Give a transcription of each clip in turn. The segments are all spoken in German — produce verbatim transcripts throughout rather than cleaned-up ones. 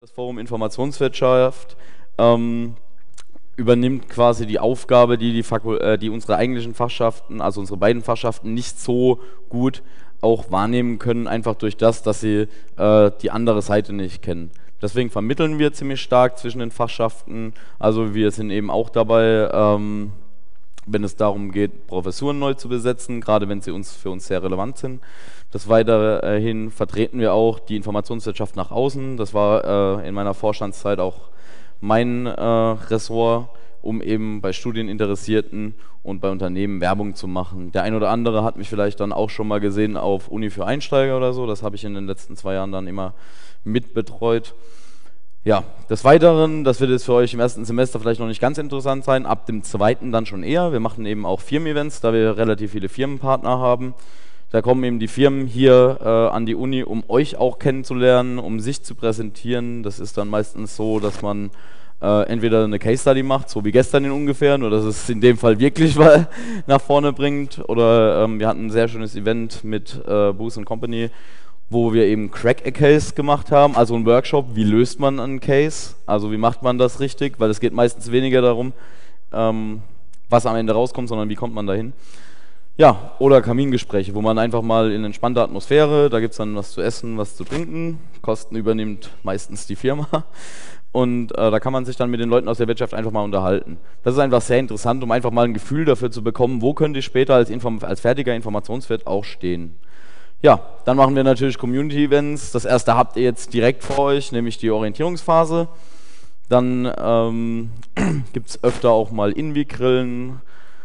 Das Forum Informationswirtschaft ähm, übernimmt quasi die Aufgabe, die, die, Fakul äh, die unsere eigentlichen Fachschaften, also unsere beiden Fachschaften, nicht so gut auch wahrnehmen können, einfach durch das, dass sie äh, die andere Seite nicht kennen. Deswegen vermitteln wir ziemlich stark zwischen den Fachschaften, also wir sind eben auch dabei, ähm, wenn es darum geht, Professuren neu zu besetzen, gerade wenn sie uns für uns sehr relevant sind. Des Weiteren vertreten wir auch die Informationswirtschaft nach außen. Das war äh, in meiner Vorstandszeit auch mein äh, Ressort, um eben bei Studieninteressierten und bei Unternehmen Werbung zu machen. Der ein oder andere hat mich vielleicht dann auch schon mal gesehen auf Uni für Einsteiger oder so. Das habe ich in den letzten zwei Jahren dann immer mitbetreut. Ja, des Weiteren, das wird jetzt für euch im ersten Semester vielleicht noch nicht ganz interessant sein, ab dem zweiten dann schon eher. Wir machen eben auch Firmen-Events, da wir relativ viele Firmenpartner haben. Da kommen eben die Firmen hier äh, an die Uni, um euch auch kennenzulernen, um sich zu präsentieren. Das ist dann meistens so, dass man äh, entweder eine Case Study macht, so wie gestern in ungefähr, nur dass es in dem Fall wirklich mal nach vorne bringt. Oder ähm, wir hatten ein sehr schönes Event mit äh, Booth and Company, wo wir eben Crack a Case gemacht haben, also ein Workshop, wie löst man einen Case, also wie macht man das richtig, weil es geht meistens weniger darum, ähm, was am Ende rauskommt, sondern wie kommt man dahin. Ja, oder Kamingespräche, wo man einfach mal in entspannter Atmosphäre, da gibt es dann was zu essen, was zu trinken, Kosten übernimmt meistens die Firma und äh, da kann man sich dann mit den Leuten aus der Wirtschaft einfach mal unterhalten. Das ist einfach sehr interessant, um einfach mal ein Gefühl dafür zu bekommen, wo könnt ihr später als, Inform als fertiger Informationswirt auch stehen. Ja, dann machen wir natürlich Community-Events. Das erste habt ihr jetzt direkt vor euch, nämlich die Orientierungsphase. Dann ähm, gibt es öfter auch mal Invi-Grillen.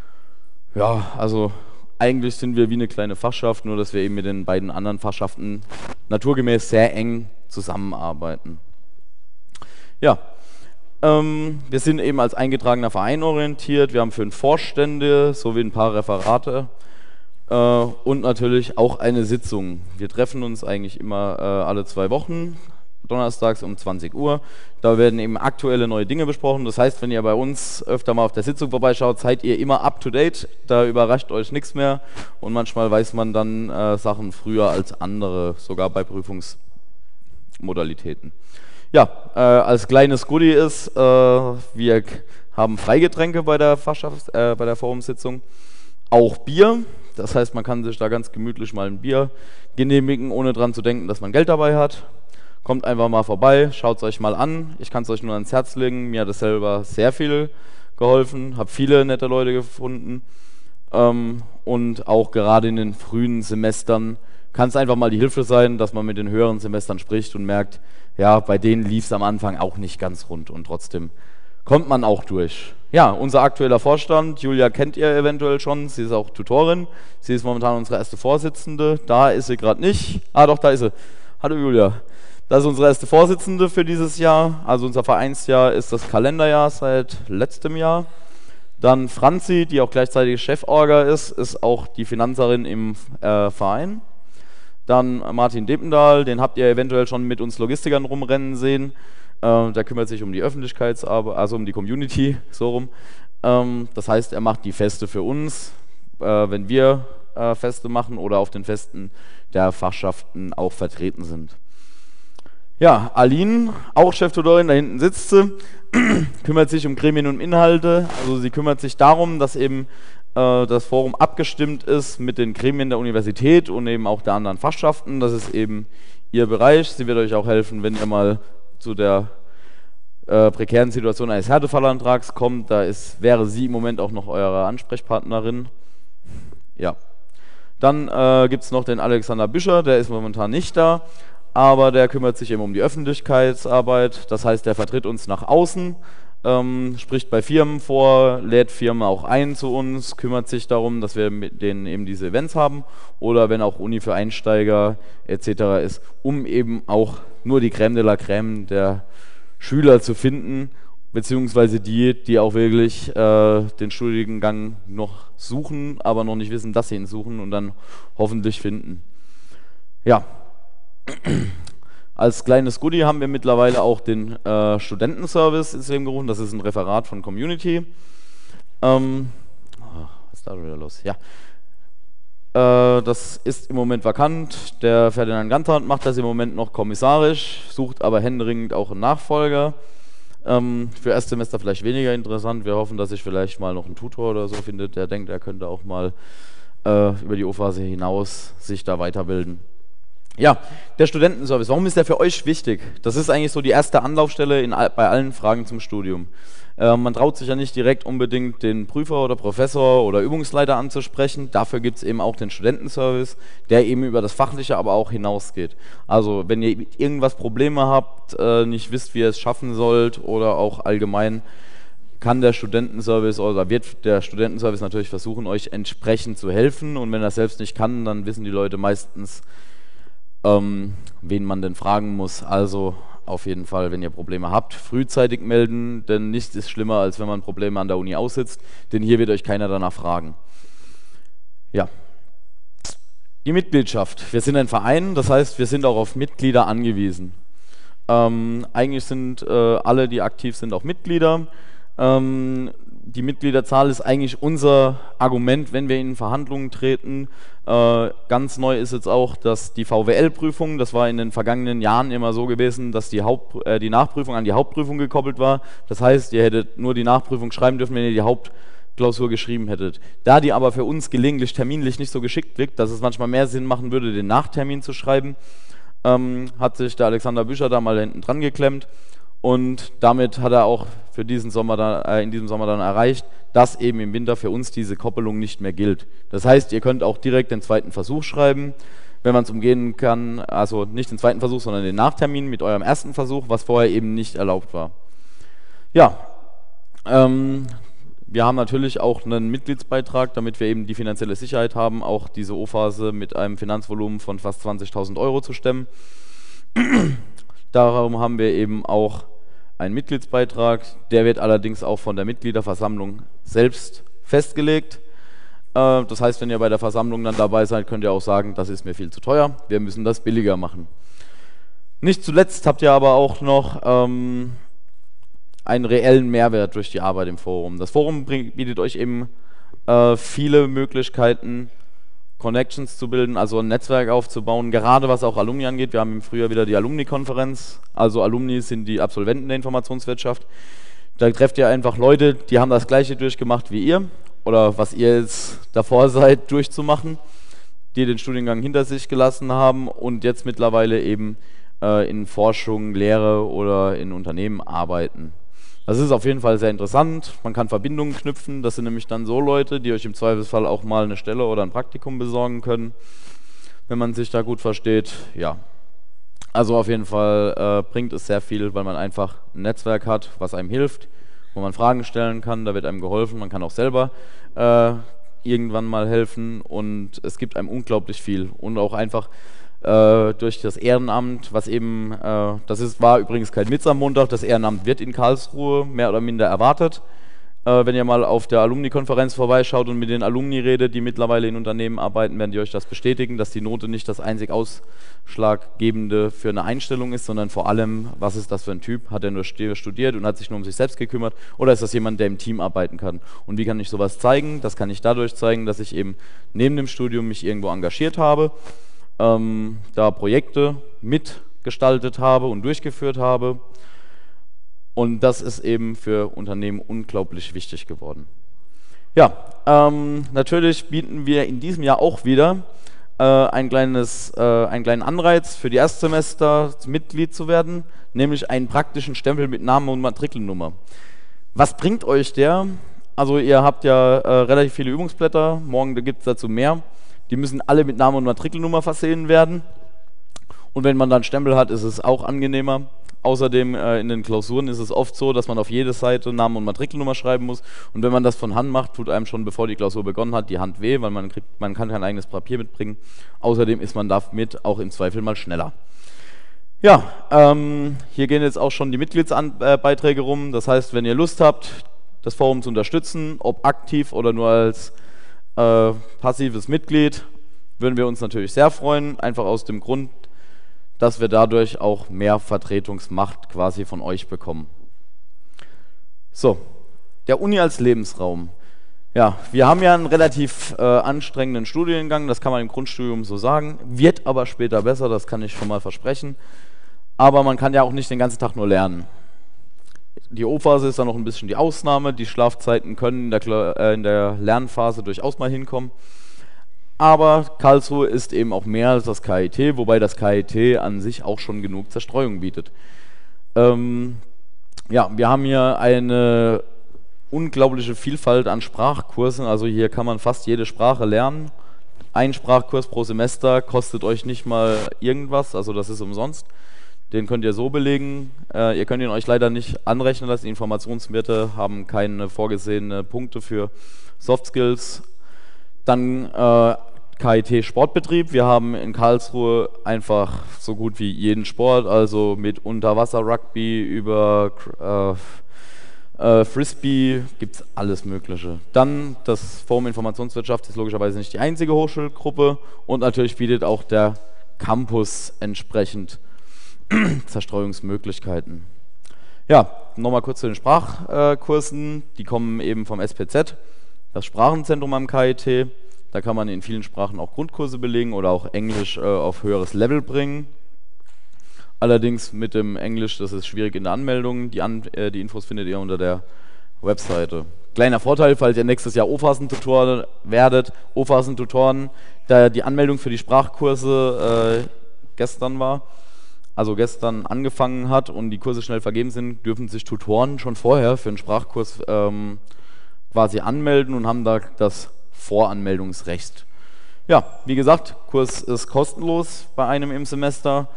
Ja, also eigentlich sind wir wie eine kleine Fachschaft, nur dass wir eben mit den beiden anderen Fachschaften naturgemäß sehr eng zusammenarbeiten. Ja, ähm, wir sind eben als eingetragener Verein orientiert. Wir haben fünf Vorstände sowie ein paar Referate. Uh, und natürlich auch eine Sitzung. Wir treffen uns eigentlich immer uh, alle zwei Wochen, donnerstags um zwanzig Uhr. Da werden eben aktuelle neue Dinge besprochen. Das heißt, wenn ihr bei uns öfter mal auf der Sitzung vorbeischaut, seid ihr immer up to date. Da überrascht euch nichts mehr. Und manchmal weiß man dann uh, Sachen früher als andere, sogar bei Prüfungsmodalitäten. Ja, uh, als kleines Goodie ist, uh, wir haben Freigetränke bei der Fachschaft, äh, bei der Forumssitzung. Auch Bier. Das heißt, man kann sich da ganz gemütlich mal ein Bier genehmigen, ohne dran zu denken, dass man Geld dabei hat. Kommt einfach mal vorbei, schaut es euch mal an. Ich kann es euch nur ans Herz legen. Mir hat es selber sehr viel geholfen, habe viele nette Leute gefunden. Ähm, und auch gerade in den frühen Semestern kann es einfach mal die Hilfe sein, dass man mit den höheren Semestern spricht und merkt, ja, bei denen lief es am Anfang auch nicht ganz rund und trotzdem kommt man auch durch. Ja, unser aktueller Vorstand, Julia kennt ihr eventuell schon, sie ist auch Tutorin, sie ist momentan unsere erste Vorsitzende, da ist sie gerade nicht, ah doch, da ist sie. Hallo Julia, das ist unsere erste Vorsitzende für dieses Jahr, also unser Vereinsjahr ist das Kalenderjahr seit letztem Jahr. Dann Franzi, die auch gleichzeitig Cheforga ist, ist auch die Finanzerin im äh, Verein. Dann Martin Dependahl, den habt ihr eventuell schon mit uns Logistikern rumrennen sehen. Äh, der kümmert sich um die Öffentlichkeitsarbeit, also um die Community, so rum. Ähm, das heißt, er macht die Feste für uns, äh, wenn wir äh, Feste machen oder auf den Festen der Fachschaften auch vertreten sind. Ja, Aline, auch Cheftutorin, da hinten sitzt sie, kümmert sich um Gremien und Inhalte. Also sie kümmert sich darum, dass eben äh, das Forum abgestimmt ist mit den Gremien der Universität und eben auch der anderen Fachschaften. Das ist eben ihr Bereich. Sie wird euch auch helfen, wenn ihr mal zu der äh, prekären Situation eines Härtefallantrags kommt. Da ist, wäre sie im Moment auch noch eure Ansprechpartnerin. Ja. Dann äh, gibt es noch den Alexander Büscher, der ist momentan nicht da, aber der kümmert sich eben um die Öffentlichkeitsarbeit. Das heißt, der vertritt uns nach außen, ähm, spricht bei Firmen vor, lädt Firmen auch ein zu uns, kümmert sich darum, dass wir mit denen eben diese Events haben oder wenn auch Uni für Einsteiger et cetera ist, um eben auch nur die Crème de la Crème der Schüler zu finden, beziehungsweise die, die auch wirklich äh, den Studiengang noch suchen, aber noch nicht wissen, dass sie ihn suchen und dann hoffentlich finden. Ja, als kleines Goodie haben wir mittlerweile auch den äh, Studentenservice ins Leben gerufen. Das ist ein Referat von Community. Ähm, oh, was ist da schon wieder los? Ja. Äh, das ist im Moment vakant. Der Ferdinand Gantardt macht das im Moment noch kommissarisch, sucht aber händeringend auch einen Nachfolger. Ähm, für Erstsemester vielleicht weniger interessant. Wir hoffen, dass sich vielleicht mal noch ein Tutor oder so findet, der denkt, er könnte auch mal äh, über die O-Phase hinaus sich da weiterbilden. Ja, der Studentenservice, warum ist der für euch wichtig? Das ist eigentlich so die erste Anlaufstelle in, bei allen Fragen zum Studium. Äh, man traut sich ja nicht direkt unbedingt den Prüfer oder Professor oder Übungsleiter anzusprechen. Dafür gibt es eben auch den Studentenservice, der eben über das Fachliche aber auch hinausgeht. Also wenn ihr irgendwas Probleme habt, äh, nicht wisst, wie ihr es schaffen sollt oder auch allgemein, kann der Studentenservice oder wird der Studentenservice natürlich versuchen, euch entsprechend zu helfen. Und wenn er selbst nicht kann, dann wissen die Leute meistens, ähm, wen man denn fragen muss. Also auf jeden Fall, wenn ihr Probleme habt, frühzeitig melden, denn nichts ist schlimmer, als wenn man Probleme an der Uni aussitzt, denn hier wird euch keiner danach fragen. Ja. Die Mitgliedschaft. Wir sind ein Verein, das heißt, wir sind auch auf Mitglieder angewiesen. Ähm, eigentlich sind äh, alle, die aktiv sind, auch Mitglieder. Ähm, die Mitgliederzahl ist eigentlich unser Argument, wenn wir in Verhandlungen treten. Äh, ganz neu ist jetzt auch, dass die V W L-Prüfung, das war in den vergangenen Jahren immer so gewesen, dass die, Haupt, äh, die Nachprüfung an die Hauptprüfung gekoppelt war. Das heißt, ihr hättet nur die Nachprüfung schreiben dürfen, wenn ihr die Hauptklausur geschrieben hättet. Da die aber für uns gelegentlich terminlich nicht so geschickt liegt, dass es manchmal mehr Sinn machen würde, den Nachtermin zu schreiben, ähm, hat sich der Alexander Büscher da mal hinten dran geklemmt. Und damit hat er auch für diesen Sommer dann, äh, in diesem Sommer dann erreicht, dass eben im Winter für uns diese Koppelung nicht mehr gilt. Das heißt, ihr könnt auch direkt den zweiten Versuch schreiben, wenn man es umgehen kann, also nicht den zweiten Versuch, sondern den Nachtermin mit eurem ersten Versuch, was vorher eben nicht erlaubt war. Ja, ähm, wir haben natürlich auch einen Mitgliedsbeitrag, damit wir eben die finanzielle Sicherheit haben, auch diese O-Phase mit einem Finanzvolumen von fast zwanzigtausend Euro zu stemmen. Darum haben wir eben auch einen Mitgliedsbeitrag, der wird allerdings auch von der Mitgliederversammlung selbst festgelegt. Äh, das heißt, wenn ihr bei der Versammlung dann dabei seid, könnt ihr auch sagen, das ist mir viel zu teuer, wir müssen das billiger machen. Nicht zuletzt habt ihr aber auch noch ähm, einen reellen Mehrwert durch die Arbeit im Forum. Das Forum bringt, bietet euch eben äh, viele Möglichkeiten, Connections zu bilden, also ein Netzwerk aufzubauen, gerade was auch Alumni angeht. Wir haben im Frühjahr wieder die Alumni-Konferenz, also Alumni sind die Absolventen der Informationswirtschaft. Da trefft ihr einfach Leute, die haben das Gleiche durchgemacht wie ihr oder was ihr jetzt davor seid, durchzumachen, die den Studiengang hinter sich gelassen haben und jetzt mittlerweile eben äh, in Forschung, Lehre oder in Unternehmen arbeiten. Das ist auf jeden Fall sehr interessant, man kann Verbindungen knüpfen, das sind nämlich dann so Leute, die euch im Zweifelsfall auch mal eine Stelle oder ein Praktikum besorgen können, wenn man sich da gut versteht. Ja, also auf jeden Fall äh, bringt es sehr viel, weil man einfach ein Netzwerk hat, was einem hilft, wo man Fragen stellen kann, da wird einem geholfen, man kann auch selber äh, irgendwann mal helfen und es gibt einem unglaublich viel und auch einfach Äh, durch das Ehrenamt, was eben, äh, das ist, war übrigens kein Witz am Montag, das Ehrenamt wird in Karlsruhe mehr oder minder erwartet. Äh, wenn ihr mal auf der Alumni-Konferenz vorbeischaut und mit den Alumni redet, die mittlerweile in Unternehmen arbeiten, werden die euch das bestätigen, dass die Note nicht das einzig Ausschlaggebende für eine Einstellung ist, sondern vor allem, was ist das für ein Typ? Hat er nur studiert und hat sich nur um sich selbst gekümmert oder ist das jemand, der im Team arbeiten kann? Und wie kann ich sowas zeigen? Das kann ich dadurch zeigen, dass ich eben neben dem Studium mich irgendwo engagiert habe, Ähm, da Projekte mitgestaltet habe und durchgeführt habe und das ist eben für Unternehmen unglaublich wichtig geworden. Ja, ähm, natürlich bieten wir in diesem Jahr auch wieder äh, ein kleines, äh, einen kleinen Anreiz für die Erstsemester Mitglied zu werden, nämlich einen praktischen Stempel mit Namen und Matrikelnummer. Was bringt euch der? Also ihr habt ja äh, relativ viele Übungsblätter, morgen gibt es dazu mehr. Die müssen alle mit Name und Matrikelnummer versehen werden. Und wenn man dann Stempel hat, ist es auch angenehmer. Außerdem äh, in den Klausuren ist es oft so, dass man auf jede Seite Namen und Matrikelnummer schreiben muss. Und wenn man das von Hand macht, tut einem schon, bevor die Klausur begonnen hat, die Hand weh, weil man, kriegt, man kann kein eigenes Papier mitbringen. Außerdem ist man damit auch im Zweifel mal schneller. Ja, ähm, hier gehen jetzt auch schon die Mitgliedsbeiträge rum. Das heißt, wenn ihr Lust habt, das Forum zu unterstützen, ob aktiv oder nur als Äh, passives Mitglied, würden wir uns natürlich sehr freuen, einfach aus dem Grund, dass wir dadurch auch mehr Vertretungsmacht quasi von euch bekommen. So, der Uni als Lebensraum. Ja, wir haben ja einen relativ äh, anstrengenden Studiengang, das kann man im Grundstudium so sagen, wird aber später besser, das kann ich schon mal versprechen. Aber man kann ja auch nicht den ganzen Tag nur lernen. Die O-Phase ist dann noch ein bisschen die Ausnahme, die Schlafzeiten können in der, äh, in der Lernphase durchaus mal hinkommen. Aber Karlsruhe ist eben auch mehr als das K I T, wobei das K I T an sich auch schon genug Zerstreuung bietet. Ähm, ja, wir haben hier eine unglaubliche Vielfalt an Sprachkursen, also hier kann man fast jede Sprache lernen. Ein Sprachkurs pro Semester kostet euch nicht mal irgendwas, also das ist umsonst. Den könnt ihr so belegen. Äh, ihr könnt ihn euch leider nicht anrechnen lassen. Die Informationswerte haben keine vorgesehenen Punkte für Soft Skills. Dann äh, K I T Sportbetrieb. Wir haben in Karlsruhe einfach so gut wie jeden Sport, also mit Unterwasser-Rugby über äh, Äh, Frisbee, gibt es alles Mögliche. Dann, das Forum Informationswirtschaft ist logischerweise nicht die einzige Hochschulgruppe und natürlich bietet auch der Campus entsprechend Zerstreuungsmöglichkeiten. Ja, nochmal kurz zu den Sprachkursen, die kommen eben vom S P Z, das Sprachenzentrum am K I T. Da kann man in vielen Sprachen auch Grundkurse belegen oder auch Englisch äh, auf höheres Level bringen. Allerdings mit dem Englisch, das ist schwierig in der Anmeldung. Die, An äh, die Infos findet ihr unter der Webseite. Kleiner Vorteil, falls ihr nächstes Jahr O-Phasen-Tutor werdet. O-Phasen-Tutoren, da die Anmeldung für die Sprachkurse äh, gestern war, also gestern angefangen hat und die Kurse schnell vergeben sind, dürfen sich Tutoren schon vorher für einen Sprachkurs ähm, quasi anmelden und haben da das Voranmeldungsrecht. Ja, wie gesagt, Kurs ist kostenlos bei einem im Semester.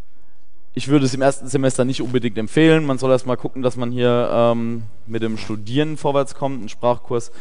Ich würde es im ersten Semester nicht unbedingt empfehlen. Man soll erstmal gucken, dass man hier ähm, mit dem Studieren vorwärts kommt. Ein Sprachkurs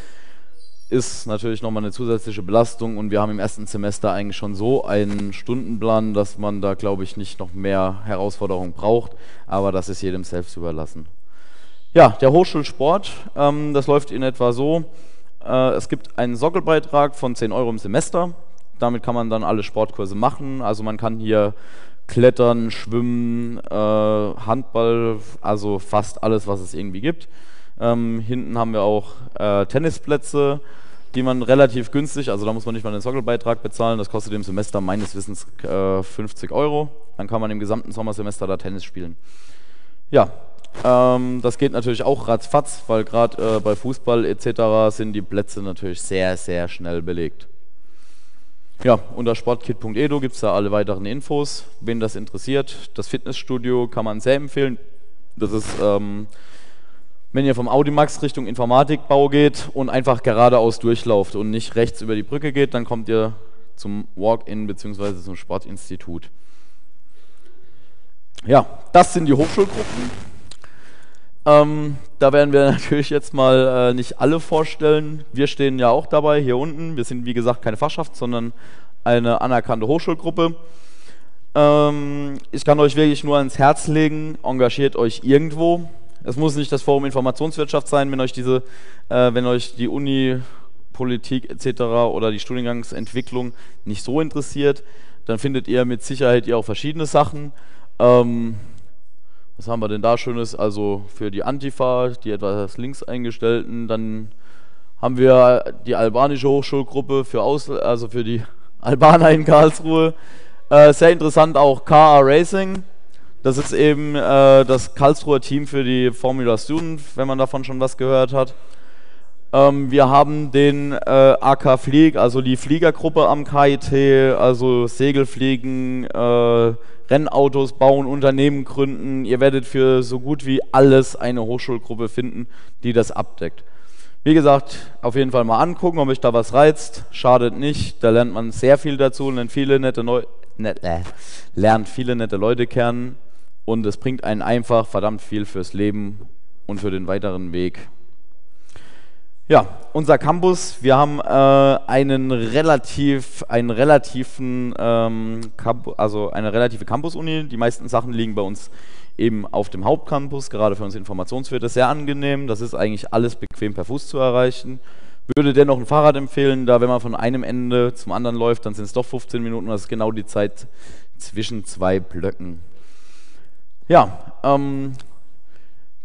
ist natürlich nochmal eine zusätzliche Belastung und wir haben im ersten Semester eigentlich schon so einen Stundenplan, dass man da, glaube ich, nicht noch mehr Herausforderungen braucht. Aber das ist jedem selbst überlassen. Ja, der Hochschulsport, ähm, das läuft in etwa so. Äh, es gibt einen Sockelbeitrag von zehn Euro im Semester. Damit kann man dann alle Sportkurse machen. Also man kann hier Klettern, Schwimmen, äh, Handball, also fast alles, was es irgendwie gibt. Ähm, hinten haben wir auch äh, Tennisplätze, die man relativ günstig, also da muss man nicht mal den Sockelbeitrag bezahlen, das kostet im Semester meines Wissens äh, fünfzig Euro. Dann kann man im gesamten Sommersemester da Tennis spielen. Ja, ähm, das geht natürlich auch ratzfatz, weil gerade äh, bei Fußball et cetera sind die Plätze natürlich sehr, sehr schnell belegt. Ja, unter sportkit punkt edu gibt es da alle weiteren Infos, wen das interessiert. Das Fitnessstudio kann man sehr empfehlen. Das ist, ähm, wenn ihr vom Audimax Richtung Informatikbau geht und einfach geradeaus durchlauft und nicht rechts über die Brücke geht, dann kommt ihr zum Walk-in bzw. zum Sportinstitut. Ja, das sind die Hochschulgruppen. Ähm, da werden wir natürlich jetzt mal äh, nicht alle vorstellen. Wir stehen ja auch dabei, hier unten. Wir sind wie gesagt keine Fachschaft, sondern eine anerkannte Hochschulgruppe. Ähm, ich kann euch wirklich nur ans Herz legen, engagiert euch irgendwo. Es muss nicht das Forum Informationswirtschaft sein, wenn euch, diese, äh, wenn euch die Uni, Politik et cetera oder die Studiengangsentwicklung nicht so interessiert, dann findet ihr mit Sicherheit ihr auch verschiedene Sachen. Ähm, Was haben wir denn da Schönes? Also für die Antifa, die etwas links eingestellten, dann haben wir die albanische Hochschulgruppe für, Aus also für die Albaner in Karlsruhe. Äh, sehr interessant auch K R Racing. Das ist eben äh, das Karlsruher Team für die Formula Student, wenn man davon schon was gehört hat. Ähm, wir haben den äh, A K Flieg, also die Fliegergruppe am K I T, also Segelfliegen, äh, Rennautos bauen, Unternehmen gründen. Ihr werdet für so gut wie alles eine Hochschulgruppe finden, die das abdeckt. Wie gesagt, auf jeden Fall mal angucken, ob euch da was reizt. Schadet nicht, da lernt man sehr viel dazu, lernt viele nette, Neu net, äh, lernt viele nette Leute kennen und es bringt einen einfach verdammt viel fürs Leben und für den weiteren Weg. Ja, unser Campus, wir haben äh, einen relativ, einen relativen, ähm, Camp also eine relative Campus-Uni. Die meisten Sachen liegen bei uns eben auf dem Hauptcampus, gerade für uns Informationswirte sehr angenehm. Das ist eigentlich alles bequem per Fuß zu erreichen. Würde dennoch ein Fahrrad empfehlen, da wenn man von einem Ende zum anderen läuft, dann sind es doch fünfzehn Minuten, das ist genau die Zeit zwischen zwei Blöcken. Ja, ähm,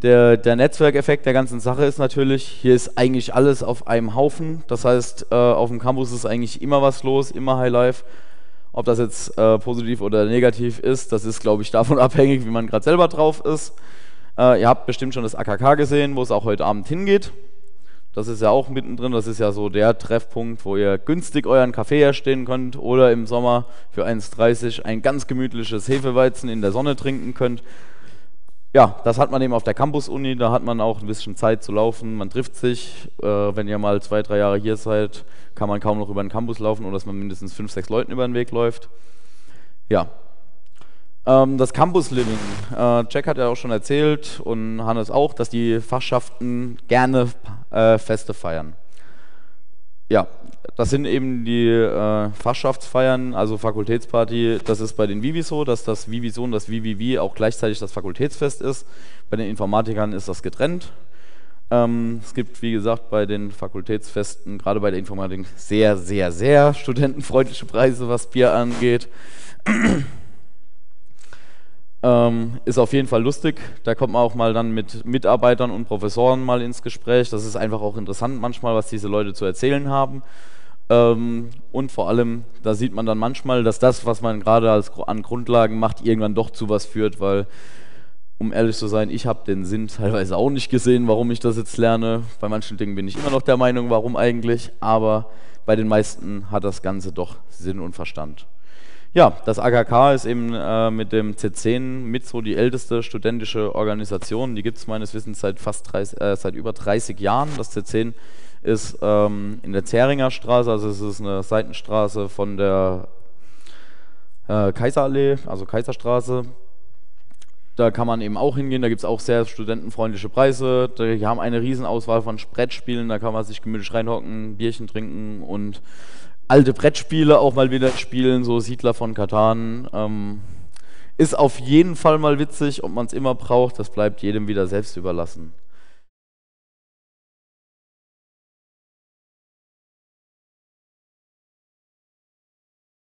Der, der Netzwerkeffekt der ganzen Sache ist natürlich, hier ist eigentlich alles auf einem Haufen. Das heißt, äh, auf dem Campus ist eigentlich immer was los, immer Highlife. Ob das jetzt äh, positiv oder negativ ist, das ist, glaube ich, davon abhängig, wie man gerade selber drauf ist. Äh, ihr habt bestimmt schon das A K K gesehen, wo es auch heute Abend hingeht. Das ist ja auch mittendrin, das ist ja so der Treffpunkt, wo ihr günstig euren Kaffee herstellen könnt oder im Sommer für eins dreißig ein ganz gemütliches Hefeweizen in der Sonne trinken könnt. Ja, das hat man eben auf der Campus-Uni, da hat man auch ein bisschen Zeit zu laufen, man trifft sich. Äh, wenn ihr mal zwei, drei Jahre hier seid, kann man kaum noch über den Campus laufen, ohne dass man mindestens fünf, sechs Leuten über den Weg läuft. Ja, ähm, das Campus-Living. Äh, Jack hat ja auch schon erzählt und Hannes auch, dass die Fachschaften gerne äh, Feste feiern. Ja, das sind eben die äh, Fachschaftsfeiern, also Fakultätsparty. Das ist bei den Vivi so, dass das Vivi-So und das Vivi-Vi auch gleichzeitig das Fakultätsfest ist. Bei den Informatikern ist das getrennt. Ähm, es gibt, wie gesagt, bei den Fakultätsfesten, gerade bei der Informatik, sehr, sehr, sehr studentenfreundliche Preise, was Bier angeht. Ähm, ist auf jeden Fall lustig, da kommt man auch mal dann mit Mitarbeitern und Professoren mal ins Gespräch. Das ist einfach auch interessant manchmal, was diese Leute zu erzählen haben. Ähm, und vor allem, da sieht man dann manchmal, dass das, was man gerade als an Grundlagen macht, irgendwann doch zu was führt, weil, um ehrlich zu sein, ich habe den Sinn teilweise auch nicht gesehen, warum ich das jetzt lerne. Bei manchen Dingen bin ich immer noch der Meinung, warum eigentlich, aber bei den meisten hat das Ganze doch Sinn und Verstand. Ja, das A K K ist eben äh, mit dem C zehn mit so die älteste studentische Organisation. Die gibt es meines Wissens seit fast dreißig, äh, seit über dreißig Jahren. Das C zehn ist ähm, in der Zähringer Straße, also es ist eine Seitenstraße von der äh, Kaiserallee, also Kaiserstraße. Da kann man eben auch hingehen, da gibt es auch sehr studentenfreundliche Preise. Die haben eine Riesenauswahl von Brettspielen, da kann man sich gemütlich reinhocken, Bierchen trinken und alte Brettspiele auch mal wieder spielen, so Siedler von Catan. Ähm, ist auf jeden Fall mal witzig, ob man es immer braucht, das bleibt jedem wieder selbst überlassen.